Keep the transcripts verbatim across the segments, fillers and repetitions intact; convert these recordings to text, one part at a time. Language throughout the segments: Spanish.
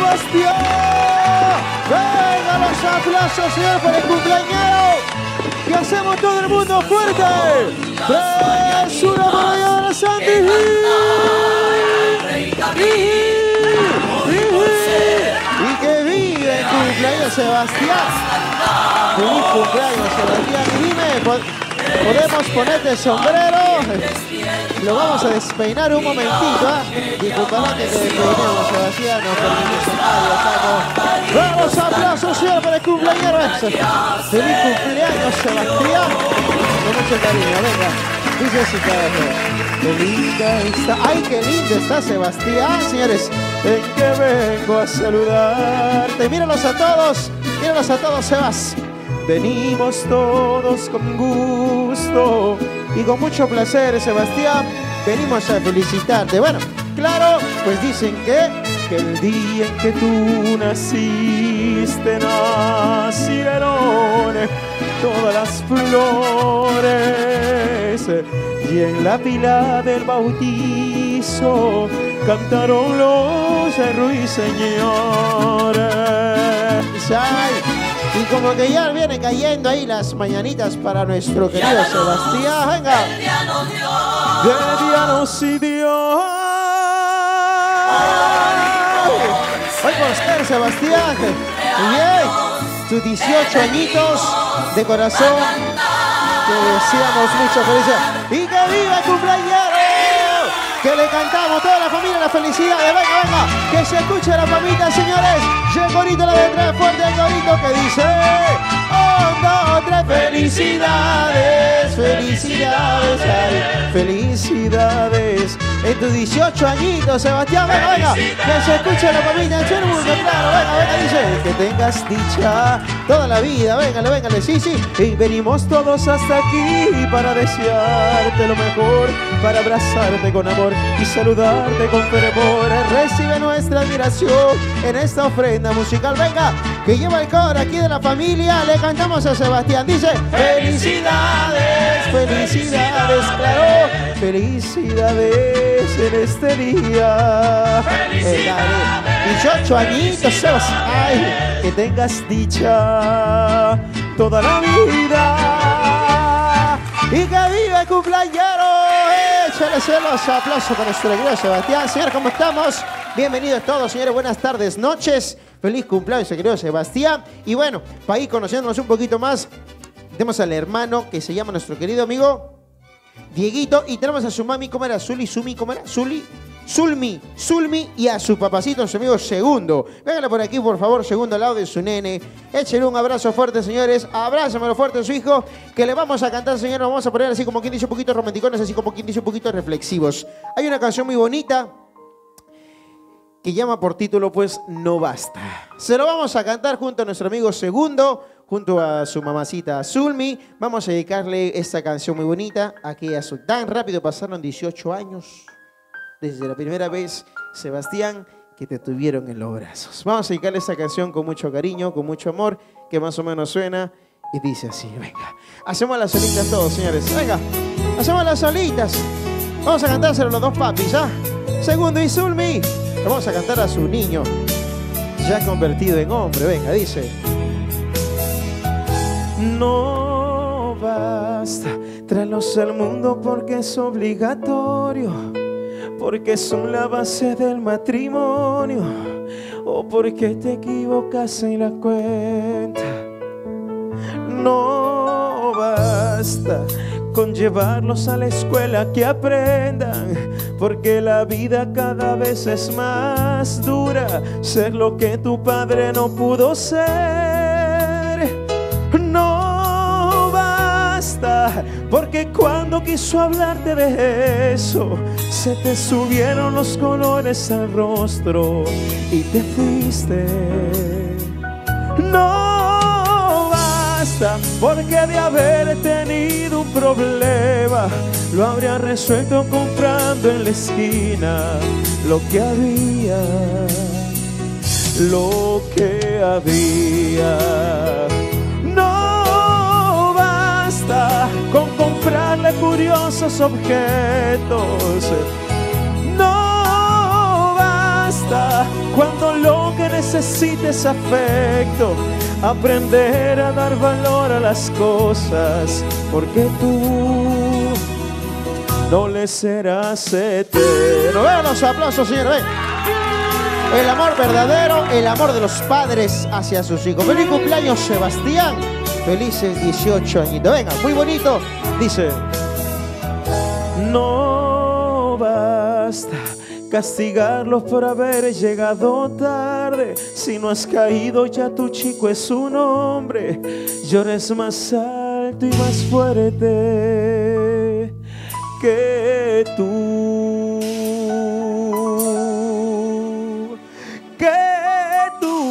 Sebastián. Venga los aplausos, señor, para el cumpleañero. Que hacemos todo el mundo fuerte. Tres, una maravilla de la Santi. Y que vive el cumpleaños Sebastián. Feliz cumpleaños Sebastián. Y dime, ¿podemos ponerte el sombrero? Lo vamos a despeinar un momentito, ¿eh? Disculpará que te despeinemos, Sebastián. No permitimos en nadie, vamos, aplausos, señor, para el cumpleañero. Feliz cumpleaños Sebastián. Con mucho cariño, venga. Dice así, qué linda está. Ay, qué lindo está Sebastián, señores. En que vengo a saludarte. Míralos a todos, míralos a todos, Sebas. Venimos todos con gusto y con mucho placer, Sebastián. Venimos a felicitarte. Bueno, claro, pues dicen que, que el día en que tú naciste nacieron todas las flores, y en la pila del bautizo cantaron los ruiseñores. Ay, y como que ya vienen cayendo ahí las mañanitas para nuestro querido Sebastián. Venga. El día nos dio. El día nos dio. Hoy por usted, Sebastián. Bien. Tus dieciocho añitos de corazón. Te deseamos mucha felicidad. Y que viva el cumpleañero. Que le cantamos toda la familia la felicidad. Venga, venga. Que se escuche la familia, señores. Y el gorito la letra fuerte, el gorito que dice: un, dos, tres, felicidades, felicidades, ay, felicidades. En tus dieciocho añitos, Sebastián, venga, venga. Que se escuche la familia en todo el mundo, claro, venga, venga, dice: que tengas dicha toda la vida, véngale, véngale, sí, sí. Y venimos todos hasta aquí para desearte lo mejor, para abrazarte con amor y saludarte con fervor. Recibe nuestra admiración en esta ofrenda musical. Venga, que lleva el coro aquí de la familia. Le cantamos a Sebastián. Dice: felicidades, felicidades, claro, felicidades en este día. dieciocho añitos, Sebas. Ay, que tengas dicha toda la vida. Y que viva el cumpleañero. Échale los aplausos para nuestro querido Sebastián. Señor, ¿cómo estamos? Bienvenidos todos, señores. Buenas tardes, noches. Feliz cumpleaños, querido Sebastián. Y bueno, para ir conociéndonos un poquito más, tenemos al hermano que se llama nuestro querido amigo Dieguito. Y tenemos a su mami, ¿cómo era? Zuli, Sumi, ¿cómo era? Zuli, Zulmi, Zulmi. Y a su papacito, su amigo Segundo. Véngale por aquí, por favor, Segundo, al lado de su nene. Échenle un abrazo fuerte, señores. Abrázenlo fuerte a su hijo, que le vamos a cantar, señores. Vamos a poner así como quien dice un poquito romanticones, así como quien dice un poquito reflexivos. Hay una canción muy bonita que llama por título, pues, No Basta. Se lo vamos a cantar junto a nuestro amigo Segundo, junto a su mamacita Zulmi. Vamos a dedicarle esta canción muy bonita aquí a su... Tan rápido pasaron dieciocho años desde la primera vez, Sebastián, que te tuvieron en los brazos. Vamos a dedicarle esta canción con mucho cariño, con mucho amor, que más o menos suena y dice así. Venga, hacemos las solitas todos, señores. Venga, hacemos las solitas. Vamos a cantárselo a los dos papis, ¿ah? Segundo y Zulmi. Le vamos a cantar a su niño, ya convertido en hombre. Venga, dice: no basta traerlos al mundo porque es obligatorio, porque son la base del matrimonio, o porque te equivocas en la cuenta. No basta con llevarlos a la escuela que aprendan, porque la vida cada vez es más dura, ser lo que tu padre no pudo ser. No basta, porque cuando quiso hablarte de eso, se te subieron los colores al rostro y te fuiste. No basta, porque de haber tenido un problema, lo habría resuelto comprando en la esquina lo que había, lo que había. No basta con comprarle curiosos objetos. No basta cuando lo que necesitas necesites afecto, aprender a dar valor a las cosas, porque tú no le serás eterno. Vean los aplausos, señores. Ven. El amor verdadero, el amor de los padres hacia sus hijos. Feliz cumpleaños, Sebastián. Felices dieciocho añitos. Venga, muy bonito. Dice: no basta castigarlos por haber llegado tarde. Si no has caído ya tu chico es un hombre. Llores más alto y más fuerte que tú. Que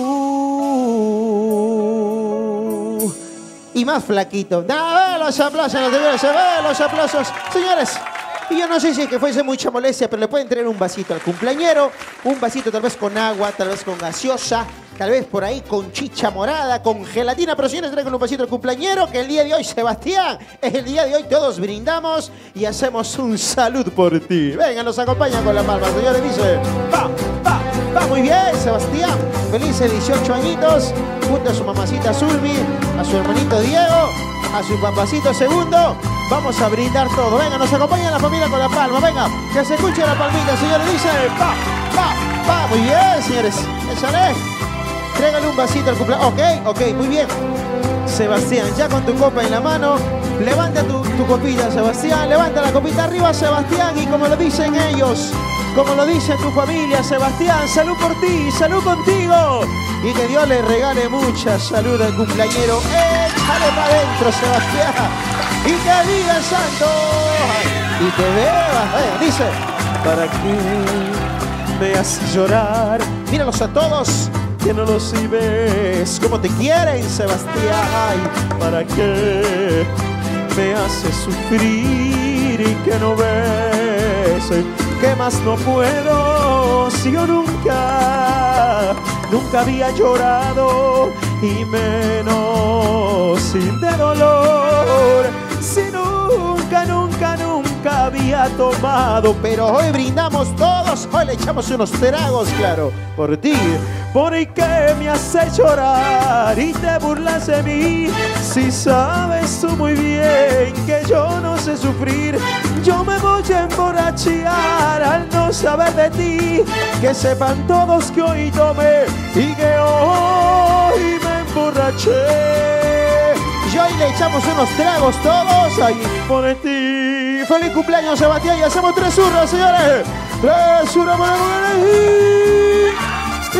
tú. Y más flaquito. ¡No, los aplausos, los señores! ¡Los aplausos! Señores, y yo no sé si es que fuese mucha molestia, pero le pueden traer un vasito al cumpleañero. Un vasito tal vez con agua, tal vez con gaseosa, tal vez por ahí con chicha morada, con gelatina. Pero señores, traigan un vasito al cumpleañero, que el día de hoy, Sebastián, es el día de hoy. Todos brindamos y hacemos un salud por ti. Venga, nos acompañan con la palma, señores. Dice: va, va, va muy bien, Sebastián. Felices dieciocho añitos, junto a su mamacita Zulmi, a su hermanito Diego, a su papacito segundo. Vamos a brindar todo. Venga, nos acompaña la familia con la palma. Venga, que se escuche la palmita, señores. Dice: va, va, va. Muy bien, señores. Échale. Trégale un vasito al cumpleaños. Ok, ok, muy bien. Sebastián, ya con tu copa en la mano, levanta tu, tu copita, Sebastián. Levanta la copita arriba, Sebastián. Y como lo dicen ellos, como lo dice tu familia, Sebastián, salud por ti, salud contigo. Y que Dios le regale mucha salud al cumpleañero. Échale para adentro, Sebastián. Y que viva el santo. Y que bebas. Eh, dice: ¿para qué me haces llorar? Míralos a todos, que no los ves como te quieren, Sebastián. Ay, ¿para qué me haces sufrir y que no ves? ¿Qué más no puedo si yo nunca, nunca había llorado y menos sin de dolor? Si nunca, nunca, nunca había tomado. Pero hoy brindamos todos, hoy le echamos unos tragos, claro, por ti. ¿Por qué me haces llorar y te burlas de mí? Si sabes tú muy bien que yo no sé sufrir. Yo me voy a emborrachar al no saber de ti. Que sepan todos que hoy tomé y que hoy me emborraché. Y hoy le echamos unos tragos todos ahí por ti. Feliz cumpleaños, Sebastián, y hacemos tres zurros, señores. Tres zurros para el y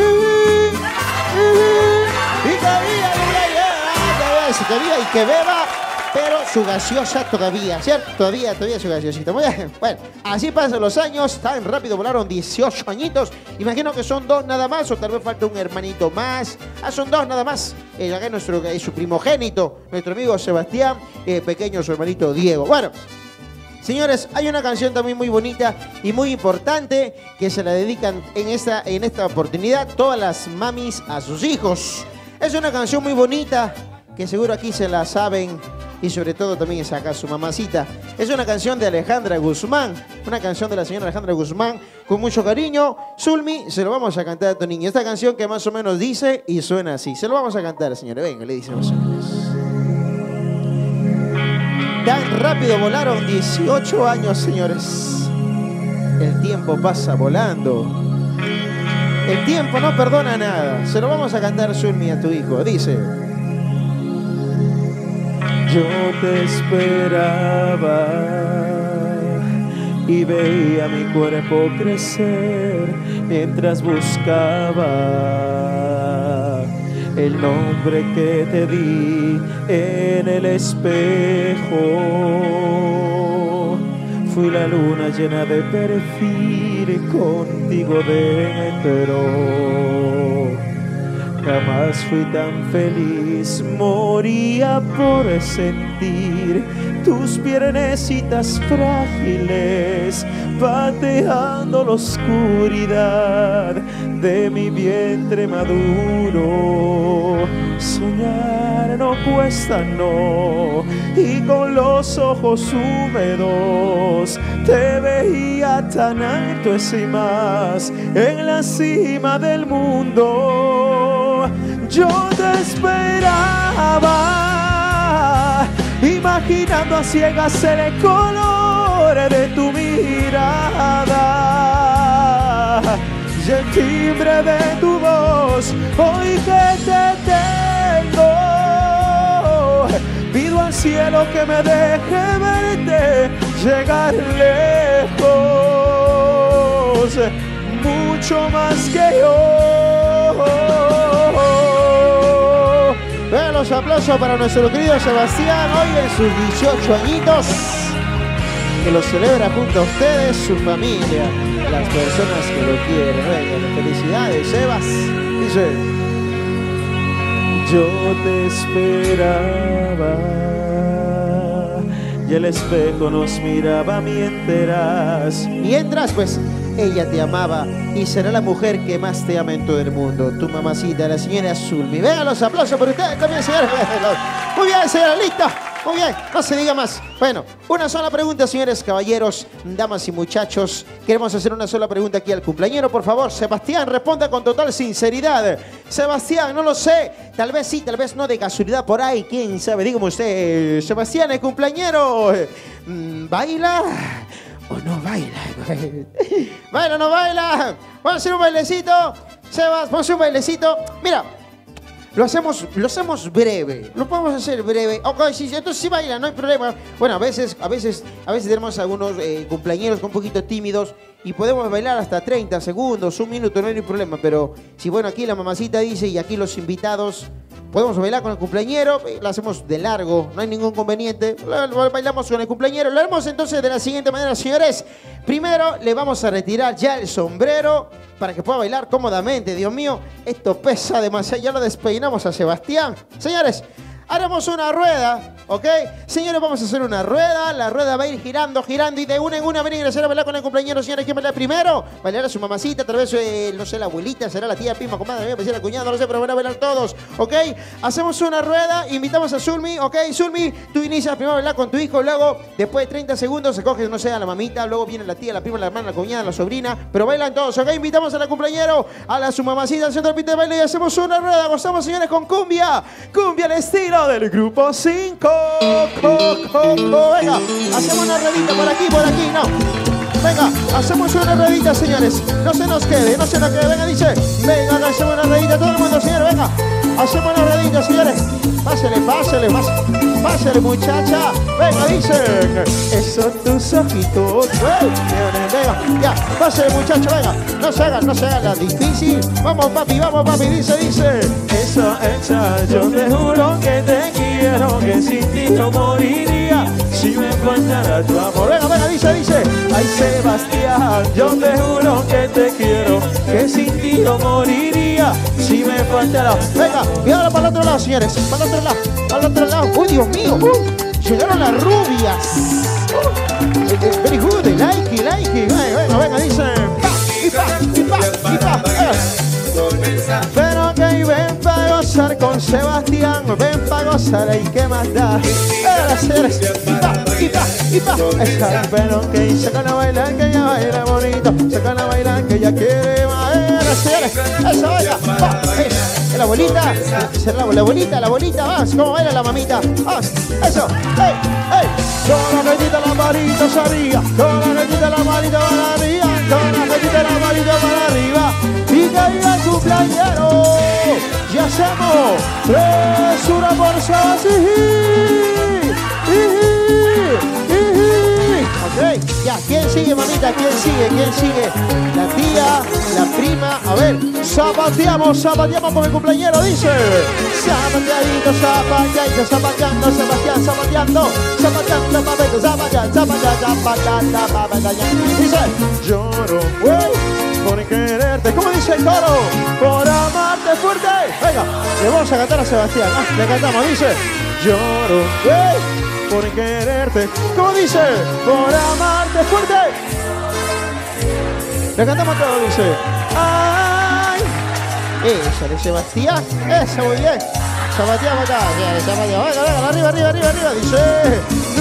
que viva, que viva y que beba, pero su gaseosa todavía, ¿cierto? Todavía, todavía su gaseosita. Muy bien. Bueno, así pasan los años, tan rápido volaron dieciocho añitos. Imagino que son dos nada más, o tal vez falta un hermanito más. Ah, son dos nada más. Eh, acá nuestro, eh, su primogénito, nuestro amigo Sebastián, eh, pequeño su hermanito Diego. Bueno, señores, hay una canción también muy bonita y muy importante que se la dedican en esta, en esta oportunidad todas las mamis a sus hijos. Es una canción muy bonita que seguro aquí se la saben y sobre todo también es acá su mamacita. Es una canción de Alejandra Guzmán, una canción de la señora Alejandra Guzmán con mucho cariño. Zulmi, se lo vamos a cantar a tu niño. Esta canción que más o menos dice y suena así. Se lo vamos a cantar, señores. Venga, le dice más o menos. Tan rápido volaron dieciocho años, señores. El tiempo pasa volando. El tiempo no perdona nada. Se lo vamos a cantar, Zulmi, a tu hijo. Dice: yo te esperaba y veía mi cuerpo crecer mientras buscaba el nombre que te di en el espejo. Fui la luna llena de perfil, contigo dentro. Jamás fui tan feliz, moría por sentir tus piernecitas frágiles pateando la oscuridad de mi vientre maduro. Soñar no cuesta, no, y con los ojos húmedos te veía tan alto y más en la cima del mundo. yo te esperaba, imaginando a ciegas el color de tu mirada y el timbre de tu voz. Hoy que te tengo, pido al cielo que me deje verte llegar lejos, mucho más que yo. Vean los aplausos para nuestro querido Sebastián, hoy en sus dieciocho añitos, que lo celebra junto a ustedes, su familia, las personas que lo quieren. Venga, felicidades, Sebas. Dice: yo te esperaba y el espejo nos miraba mientras. Mientras, pues, ella te amaba y será la mujer que más te ama en todo el mundo. Tu mamacita, la señora Zulmi. Vean los aplausos por ustedes también, señores. Muy bien, señora, lista. Muy bien, no se diga más. Bueno, una sola pregunta, señores, caballeros, damas y muchachos. Queremos hacer una sola pregunta aquí al cumpleañero, por favor. Sebastián, responda con total sinceridad. Sebastián, no lo sé. Tal vez sí, tal vez no, de casualidad por ahí. ¿Quién sabe? Dígame usted, Sebastián, el cumpleañero, ¿baila o no baila? ¿Baila o no baila? Vamos a hacer un bailecito. Sebas, vamos a hacer un bailecito. Mira. Lo hacemos, lo hacemos breve, lo podemos hacer breve. Ok, sí, entonces sí baila, no hay problema. Bueno, a veces, a veces, a veces tenemos algunos eh, cumpleañeros un poquito tímidos y podemos bailar hasta treinta segundos, un minuto, no hay problema. Pero si, bueno, aquí la mamacita dice y aquí los invitados, podemos bailar con el cumpleañero, lo hacemos de largo, no hay ningún conveniente. Bailamos con el cumpleañero. Lo haremos entonces de la siguiente manera, señores. Primero le vamos a retirar ya el sombrero para que pueda bailar cómodamente. Dios mío, esto pesa demasiado. Ya lo despeinamos a Sebastián. Señores, haremos una rueda, ¿ok? Señores, vamos a hacer una rueda. La rueda va a ir girando, girando y de una en una van a ingresar a bailar con el cumpleañero. Señores, ¿quién baila primero? Bailar a su mamacita, tal vez, eh, no sé, la abuelita, será la tía, prima, comadre, me la cuñada, no lo sé, pero van a bailar todos, ¿ok? Hacemos una rueda, invitamos a Zulmi, ¿ok? Zulmi, tú inicias primero a bailar con tu hijo, luego, después de treinta segundos, se coge, no sé, a la mamita, luego viene la tía, la prima, la hermana, la cuñada, la sobrina, pero bailan todos, ¿ok? Invitamos a la cumpleañero, a la su mamacita, al centro del pito de baile y hacemos una rueda. Gozamos, señores, con cumbia, cumbia al estilo del grupo cinco. Co, co, co. Venga, hacemos una ruedita por aquí, por aquí, no. Venga, hacemos una ruedita, señores. No se nos quede, no se nos quede. Venga, dice. Venga, hacemos una ruedita, todo el mundo, señores, venga. Hacemos una ruedita, señores. Pásele, pásele, pásele, pásele, muchacha. Venga, dicen. Esos tus ojitos. Venga, ya, pásele, muchacho, venga. No se hagan, no se hagan la difícil. Vamos, papi, vamos, papi, dice, dice. Eso hecha, yo te juro que te quiero, que sin ti yo moriría si me faltara tu amor. Venga, venga, dice, dice. Ay, Sebastián, yo te juro que te quiero, que sin ti yo moriría si me faltara. Venga, cuidado para el otro lado, señores. Para el otro lado, para el otro lado. Uy, Dios mío. Uh, llegaron las rubias. Uh, very good, like it, like it. Venga, venga, dice. Y pa, y pa, y pa. Pero que ven para gozar con Sebastián, ven para gozar y qué más da. Era señores. Y pa, y pa, y pa. Pero que sacan a bailar, que ella baila bonito. Sacan a bailar, que ella quiere más. Era señores. Eso, venga. Va, es la abuelita. Es la, la abuelita, la abuelita. Vamos, cómo baila la mamita. Vamos, eso. Hey, hey. Con la gallita la marita se arriba, con la gallita la marita para arriba, con la gallita la marita para arriba. Y caiga el cumpleañero. Y hacemos tres, una por Sebastián. Ok, ya, ¿quién sigue, mamita? ¿Quién sigue? ¿Quién sigue? La tía, la prima. A ver, zapateamos, zapateamos con el cumpleañero, dice. Zapateadito, zapateadito, zapateando, Sebastián, zapateando, zapateando, papito, zapateando, zapateando, zapateando, zapateando. Dice, lloro, güey, por quererte. ¿Cómo dice el coro? Por amarte fuerte. Venga, le vamos a cantar a Sebastián. Ah, le cantamos, dice. Lloro, güey, por quererte. ¿Cómo dice? Por amarte fuerte. Le cantamos todo, dice. Ay. Esa de Sebastián. Esa, muy bien. Zapateamos acá. Zapateamos. Venga, venga, arriba, arriba, arriba, arriba. Dice. Nunca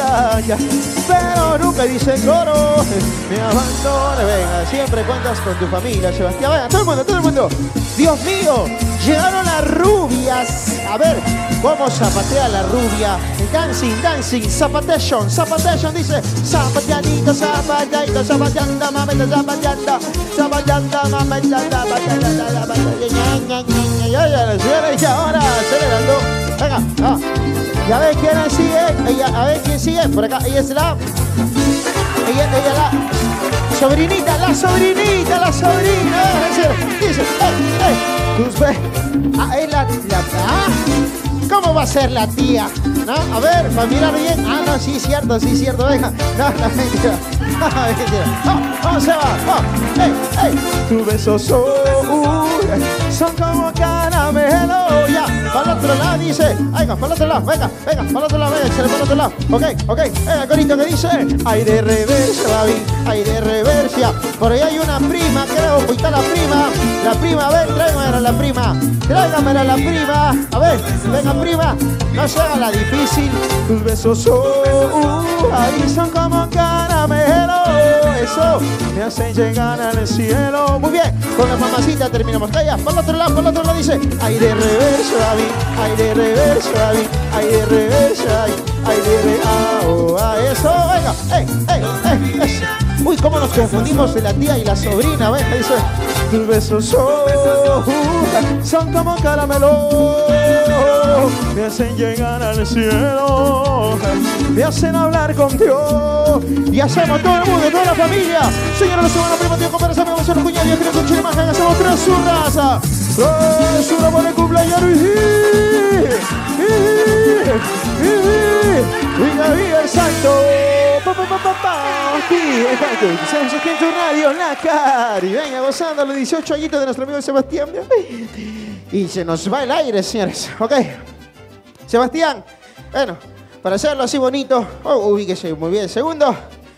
extraña, pero nunca dice coro, me abandone. Venga, siempre cuentas con tu familia, Sebastián. Venga, todo el mundo, todo el mundo. Dios mío, llegaron las rubias. A ver, cómo zapatea la rubia. Dancing, dancing, zapatation, zapatation, dice zapateadito, zapateadito, zapateando, mamita, zapateando, zapateando, mamita, zapateando, zapateando. Y ahora acelerando. Venga, ah. Y a ver quién sigue. Ella, a ver quién sigue. Por acá, ella es la. Ella, ella la. Sobrinita, la sobrinita, la sobrina. Dice, ey, ey. Tus ve. Ah, es la. la ah. ¿Cómo va a ser la tía? ¿No? A ver, para mirar bien. Ah, no, sí, cierto, sí, cierto. Venga. No, no, mentira. No, mentira. No, ¿cómo se va? No. Ey, ey. Tus besos son, uh, son como caramelo. Ya, para el otro lado dice. Venga, para el otro lado. Venga, venga, para el otro lado. Venga, para el otro lado. Ok, ok. Venga, corito que dice. Aire reversa, David. Aire reversa. Por ahí hay una prima, creo. Ahí está la prima. La prima, a ver, tráigamela la prima. Tráigamela la prima. A ver, venga, prima. No se haga la difícil. Tus besos son, uh, ahí son como caramelo. Eso me hacen llegar al cielo. Muy bien, con la mamacita terminamos. Calla, por el otro lado, por el otro lado dice. Aire reverso, David. Aire reverso, David. Aire reverso, aire reverso. Ah, oh, ah, eso, venga. Ey, ey, ey, ey. Uy, cómo nos confundimos de la tía y la sobrina. Venga, dice. Tus besos son, uh, son como caramelo. Me hacen llegar al cielo, me hacen hablar con Dios. Y hacemos todo el mundo, toda la familia. Señora, la semana prima, tío, compadres, amigos, hermanos, cuñados, yo creo que un imagen. Hacemos tres su raza. Tres una por el cumpleaños. Viva, viva el santo. Pa, pa, pa, pa, pa. Aquí, estamos aquí en tu radio, la Cari. Venga, gozando los dieciocho añitos de nuestro amigo Sebastián. Y se nos va el aire, señores. Ok. Sebastián, bueno, para hacerlo así bonito, oh, ubíquese muy bien. Segundo,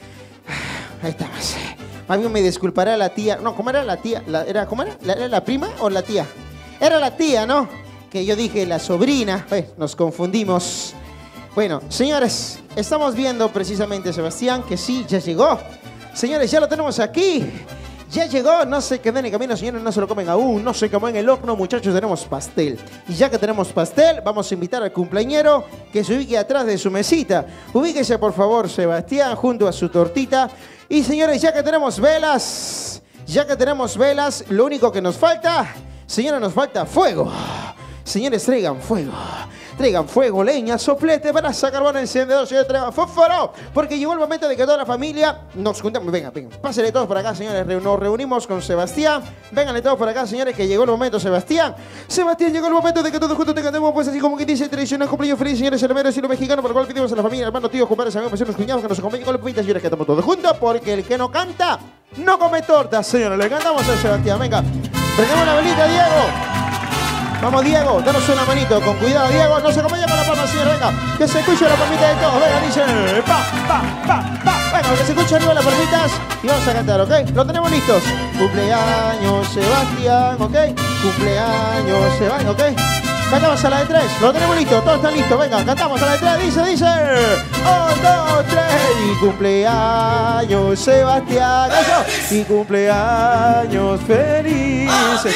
ahí está más. Más bien me disculpará la tía. No, ¿cómo era la tía? La, era, ¿Cómo era? ¿La, ¿Era la prima o la tía? Era la tía, ¿no? Que yo dije la sobrina. Eh, nos confundimos. Bueno, señores, estamos viendo precisamente, Sebastián, que sí, ya llegó. Señores, ya lo tenemos aquí. Ya llegó, no se queden en el camino, señores, no se lo comen aún, no se quemó en el horno, muchachos, tenemos pastel. Y ya que tenemos pastel, vamos a invitar al cumpleañero que se ubique atrás de su mesita. Ubíquese, por favor, Sebastián, junto a su tortita. Y, señores, ya que tenemos velas, ya que tenemos velas, lo único que nos falta, señores, nos falta fuego. Señores, traigan fuego. Traigan fuego, leña, soplete, para sacar carbón, encendedor, señores, traigan fósforo, porque llegó el momento de que toda la familia nos juntemos. Venga, venga, pásenle todos por acá, señores, nos reunimos con Sebastián. Vénganle todos por acá, señores, que llegó el momento, Sebastián. Sebastián, llegó el momento de que todos juntos te cantemos, pues así como que dice tradicional cumpleaños feliz, señores, el mero estilo mexicano, por el cual pedimos a la familia, hermanos, tíos, compadres, amigos, vecinos, cuñados, que nos acompañen con los pupitas, señores, que estamos todos juntos, porque el que no canta, no come tortas, señores. Le cantamos a Sebastián, venga. Prendemos la velita, Diego. Vamos, Diego, danos una manito, con cuidado, Diego, nos acompaña con la palma, señor, venga, que se escuche la palmita de todos, venga, dice, pa, pa, pa, pa, venga, que se escuche arriba las palmitas y vamos a cantar, ¿ok? Lo tenemos listos, cumpleaños, Sebastián, ¿ok? Cumpleaños, Sebastián, ¿ok? Cantamos a la de tres, lo tenemos listo, todos están listos, venga, cantamos a la de tres, dice, dice, un, dos, tres, y cumpleaños, Sebastián, eso, y cumpleaños felices,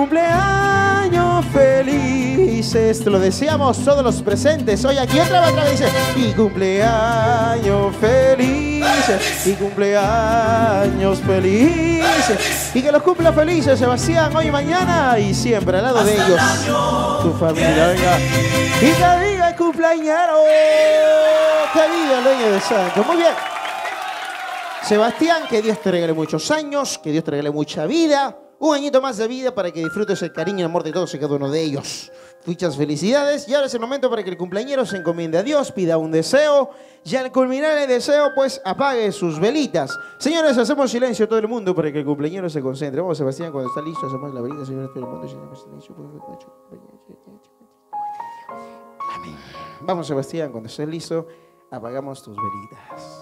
cumpleaños felices, te lo deseamos todos los presentes, hoy aquí otra vez, otra vez, dice, y cumpleaños felices, y cumpleaños felices, y que los cumpla felices, Sebastián, hoy y mañana, y siempre al lado de ellos. Tu familia, venga. Y que diga el cumpleañero. Que diga el dueño de santo. Muy bien. Sebastián, que Dios te regale muchos años, que Dios te regale mucha vida. Un añito más de vida para que disfrutes el cariño y el amor de todos y cada uno de ellos. Muchas felicidades. Y ahora es el momento para que el cumpleañero se encomiende a Dios, pida un deseo. Y al culminar el deseo, pues apague sus velitas. Señores, hacemos silencio todo el mundo para que el cumpleañero se concentre. Vamos, Sebastián, cuando está listo, hacemos la velita, señores, todo el mundo. Amén. Vamos, Sebastián, cuando estés listo, apagamos tus velitas.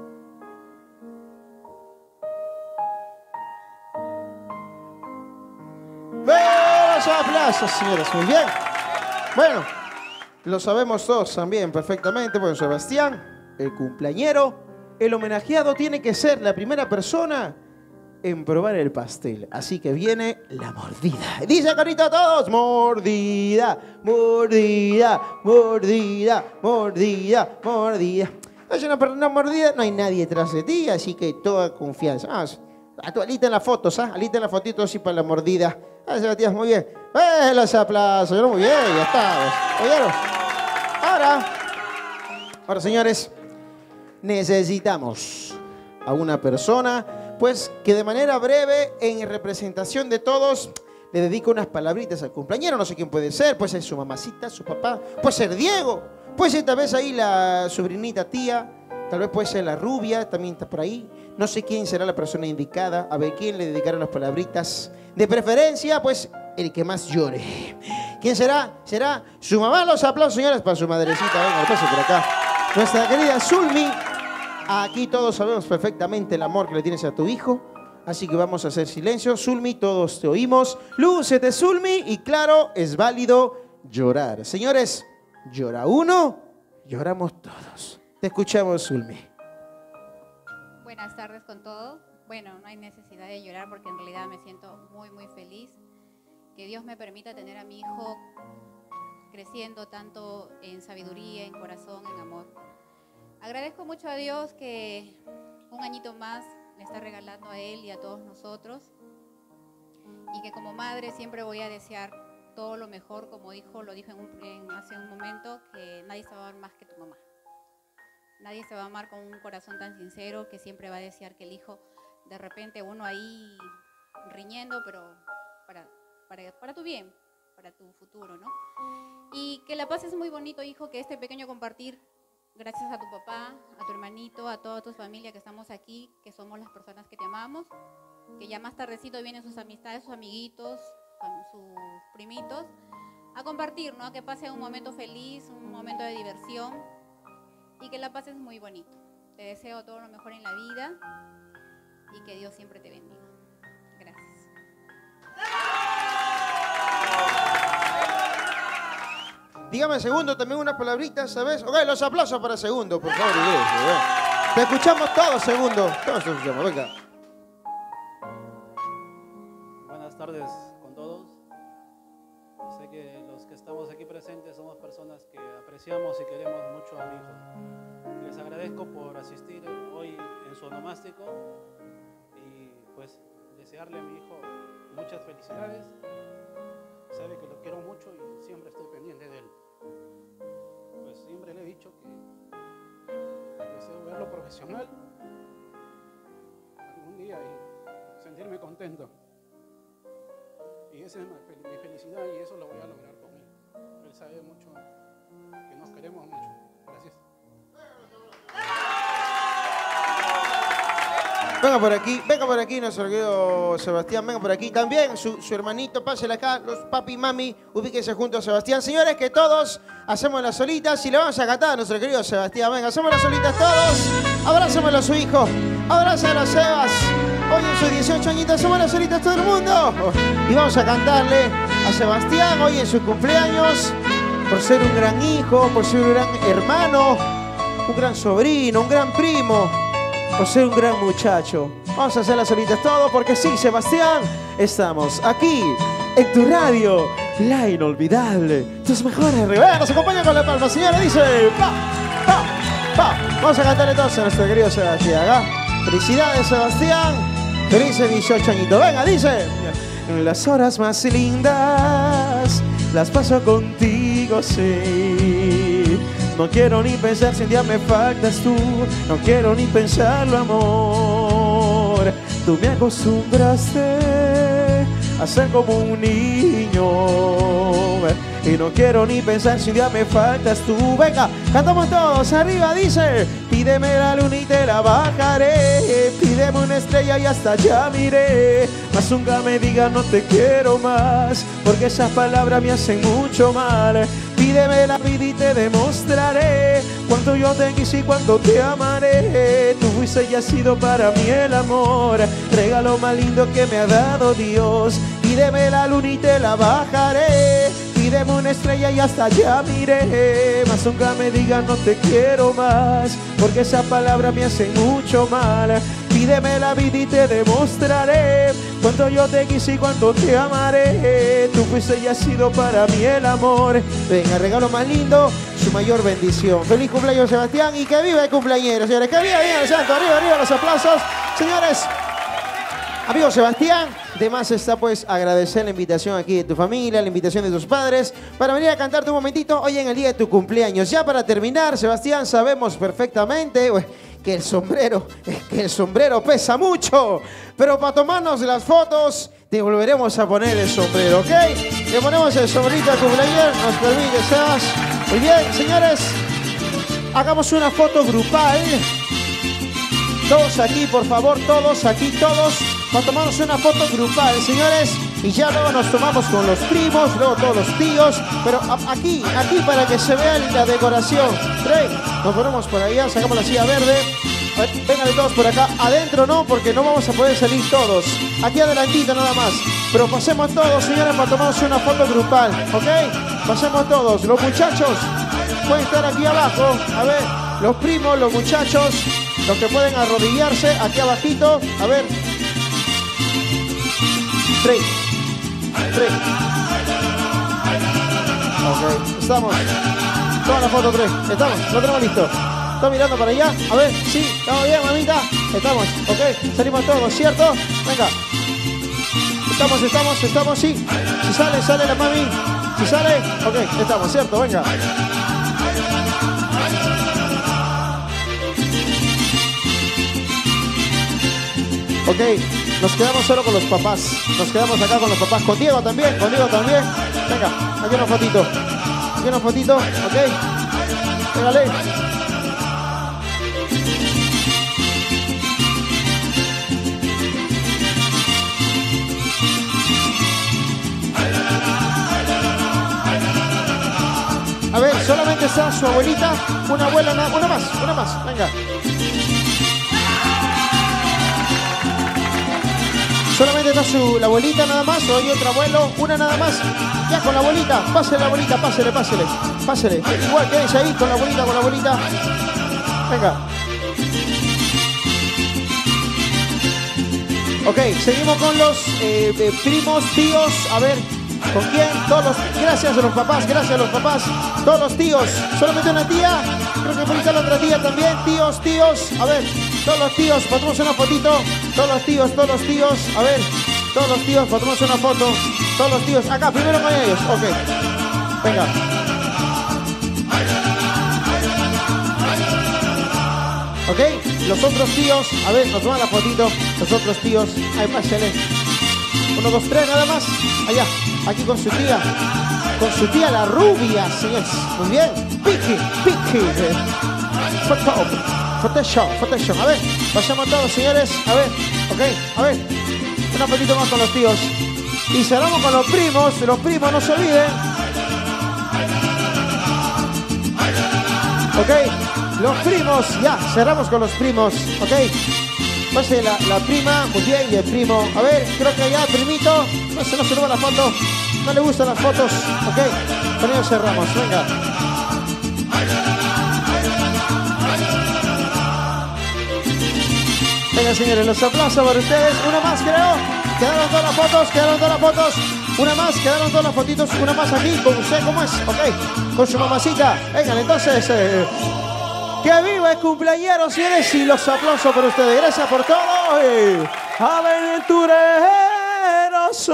¡Buenos aplausos, señores! Muy bien. Bueno, lo sabemos todos también perfectamente. Bueno, Sebastián, el cumpleañero, el homenajeado tiene que ser la primera persona en probar el pastel. Así que viene la mordida. Dice carita a todos, mordida, mordida, mordida, mordida, mordida. Es una, una mordida, no hay nadie tras de ti, así que toda confianza. Ah, a tu alita en las fotos, ¿ah? Alita en la fotito así para la mordida. Ah, Sebastián, muy bien. ¡Eh, los aplausos! Muy bien, ya está. ¿Oyeron? Ahora, ahora, señores, necesitamos a una persona, pues, que de manera breve, en representación de todos, le dedique unas palabritas al cumpleañero. No sé quién puede ser, puede ser su mamacita, su papá, puede ser Diego, puede ser tal vez ahí la sobrinita tía, tal vez puede ser la rubia, también está por ahí. No sé quién será la persona indicada. A ver, ¿quién le dedicaron las palabritas? De preferencia, pues, el que más llore. ¿Quién será? Será su mamá. Los aplausos, señores, para su madrecita. Venga, pase por acá. Nuestra querida Zulmi. Aquí todos sabemos perfectamente el amor que le tienes a tu hijo. Así que vamos a hacer silencio. Zulmi, todos te oímos. Lúcete, Zulmi. Y claro, es válido llorar. Señores, llora uno, lloramos todos. Te escuchamos, Zulmi. Buenas tardes con todos. Bueno, no hay necesidad de llorar porque en realidad me siento muy, muy feliz. Que Dios me permita tener a mi hijo creciendo tanto en sabiduría, en corazón, en amor. Agradezco mucho a Dios que un añito más le está regalando a él y a todos nosotros. Y que como madre siempre voy a desear todo lo mejor, como dijo, lo dijo en un, en, hace un momento, que nadie se va a amar más que tu mamá. Nadie se va a amar con un corazón tan sincero que siempre va a desear que el hijo, de repente uno ahí riñendo, pero para, para, para tu bien, para tu futuro, ¿no? Y que la pases muy bonito, hijo, que este pequeño compartir, gracias a tu papá, a tu hermanito, a toda tu familia que estamos aquí, que somos las personas que te amamos, que ya más tardecito vienen sus amistades, sus amiguitos, sus primitos, a compartir, ¿no? Que pase un momento feliz, un momento de diversión y que la pases muy bonito. Te deseo todo lo mejor en la vida y que Dios siempre te bendiga. Gracias. Dígame, Segundo, también unas palabritas, ¿sabes? Ok, los aplausos para Segundo, por favor. Te escuchamos todos, Segundo. Todos te escuchamos, venga. Buenas tardes con todos. Sé que los que estamos aquí presentes somos personas que apreciamos y queremos mucho a mi hijo. Les agradezco por asistir hoy en su onomástico y pues desearle a mi hijo muchas felicidades. Sabe que lo quiero mucho y siempre estoy pendiente de él. Pues siempre le he dicho que deseo verlo profesional algún día y sentirme contento. Y esa es mi felicidad y eso lo voy a lograr con él. Él sabe mucho que nos queremos mucho. Gracias. Venga por aquí, venga por aquí nuestro querido Sebastián, venga por aquí. También su, su hermanito, pásele acá, los papi y mami, ubíquense junto a Sebastián. Señores, que todos hacemos las solitas y le vamos a cantar a nuestro querido Sebastián. Venga, hacemos las solitas todos. Abrácemelo a su hijo, abrázalo a Sebas. Hoy en sus dieciocho añitos hacemos las solitas todo el mundo. Y vamos a cantarle a Sebastián hoy en su cumpleaños, por ser un gran hijo, por ser un gran hermano, un gran sobrino, un gran primo, por ser un gran muchacho. Vamos a hacer las solitas todo porque sí, Sebastián, estamos aquí en tu radio, la inolvidable, tus mejores regalos. Nos acompaña con la palma, señora, dice pa, pa, pa. Vamos a cantarle todos a nuestro querido Sebastián, ¿eh? Felicidades, Sebastián, felices dieciocho añitos. Venga, dice: las horas más lindas las paso contigo, sí. No quiero ni pensar si un día me faltas tú. No quiero ni pensarlo, amor. Tú me acostumbraste a ser como un niño y no quiero ni pensar si un día me faltas tú. Venga, cantamos todos, arriba dice: pídeme la luna y te la bajaré. Pídeme una estrella y hasta allá miré. Mas nunca me digas no te quiero más, porque esas palabras me hacen mucho mal. Pídeme la vida y te demostraré cuánto yo te quise y cuánto te amaré. Tú fuiste y has sido para mí el amor, regalo más lindo que me ha dado Dios. Pídeme la luna y te la bajaré. Pídeme una estrella y hasta allá miré, mas nunca me digas no te quiero más, porque esa palabra me hace mucho mal. Pídeme la vida y te demostraré cuánto yo te quise y cuánto te amaré. Tú fuiste y has sido para mí el amor. Venga, regalo más lindo, su mayor bendición. Feliz cumpleaños, Sebastián, y que viva el cumpleañero, señores. Que viva, viva el santo. Arriba, arriba, los aplausos. Señores, amigo Sebastián, de más está pues agradecer la invitación aquí de tu familia, la invitación de tus padres, para venir a cantarte un momentito hoy en el día de tu cumpleaños. Ya para terminar, Sebastián, sabemos perfectamente pues, que el sombrero, que el sombrero pesa mucho, pero para tomarnos las fotos te volveremos a poner el sombrero, ¿ok? Le ponemos el sombrerito a tu cumpleaños, nos permite, Sebas. Muy bien, señores, hagamos una foto grupal. Todos aquí, por favor, todos aquí, todos. Para tomarnos una foto grupal, señores. Y ya luego nos tomamos con los primos, luego todos los tíos. Pero aquí, aquí para que se vea la decoración. Tres, nos ponemos por allá, sacamos la silla verde. A ver, vénganle todos por acá. Adentro no, porque no vamos a poder salir todos. Aquí adelantito nada más. Pero pasemos todos, señores, para tomarnos una foto grupal. ¿Ok? Pasemos todos. Los muchachos pueden estar aquí abajo. A ver, los primos, los muchachos, los que pueden arrodillarse aquí abajito. A ver. Tres. Tres. Ok, estamos. Toma la foto tres. Estamos, lo tenemos listo. ¿Está mirando para allá? A ver, sí, estamos bien, mamita. Estamos, ok, salimos todos, ¿cierto? Venga. Estamos, estamos, estamos, sí. Si sale, sale la mami. Si sale, ok, estamos, ¿cierto? Venga. Ok, nos quedamos solo con los papás. Nos quedamos acá con los papás. Con Diego también, con Diego también. Venga, aquí una fotito. Aquí una fotito, ok. Pégale. A ver, solamente está su abuelita. Una abuela, una, una más, una más. Venga. Solamente está su, la abuelita nada más, o hay otro abuelo, una nada más. Ya con la abuelita, pásele la abuelita, pásele, pásele, pásele. Igual quédense ahí con la abuelita, con la abuelita. Venga. Ok, seguimos con los eh, eh, primos, tíos. A ver, ¿con quién? Todos los, gracias a los papás, gracias a los papás. Todos los tíos, solamente una tía. Creo que puede estar la otra tía también. Tíos, tíos, a ver. Todos los tíos, ponemos una fotito. Todos los tíos, todos los tíos. A ver, todos los tíos, ponemos una foto. Todos los tíos, acá, primero con ellos. Ok, venga. Ok, los otros tíos. A ver, nos toman la fotito. Los otros tíos, ahí pásale. Uno, dos, tres, nada más. Allá, aquí con su tía. Con su tía la rubia, señores. Muy bien. Piqui, piqui. Foto. Photoshop, Photoshop. A ver, pasamos todos, señores. A ver, ok, a ver. Una fotito más con los tíos. Y cerramos con los primos. Los primos, no se olviden. Ok, los primos. Ya, cerramos con los primos. Ok. Pase la, la prima, muy bien, y el primo. A ver, creo que allá el primito. No se nos sirva la foto. No le gustan las fotos. Ok, con ellos cerramos. Venga. Venga, señores, los aplausos para ustedes. Una más, creo. Quedaron todas las fotos, quedaron todas las fotos. Una más, quedaron todas las fotitos. Una más aquí, con usted, ¿cómo es? Ok, con su mamacita. Vengan, entonces, eh, que viva el cumpleañero, señores. Y los aplausos para ustedes. Gracias por todo. Eh, aventurero soy.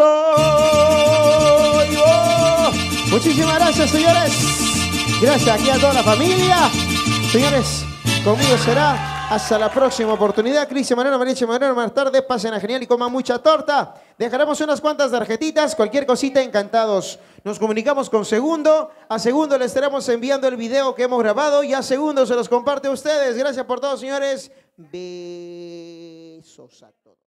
Oh. Muchísimas gracias, señores. Gracias aquí a toda la familia. Señores, conmigo será hasta la próxima oportunidad. Cristian Moreno, Mariche Moreno, más tarde. Pasen a genial y coman mucha torta. Dejaremos unas cuantas tarjetitas. Cualquier cosita, encantados. Nos comunicamos con Segundo. A Segundo le estaremos enviando el video que hemos grabado. Y a Segundo se los comparte a ustedes. Gracias por todo, señores. Besos a todos.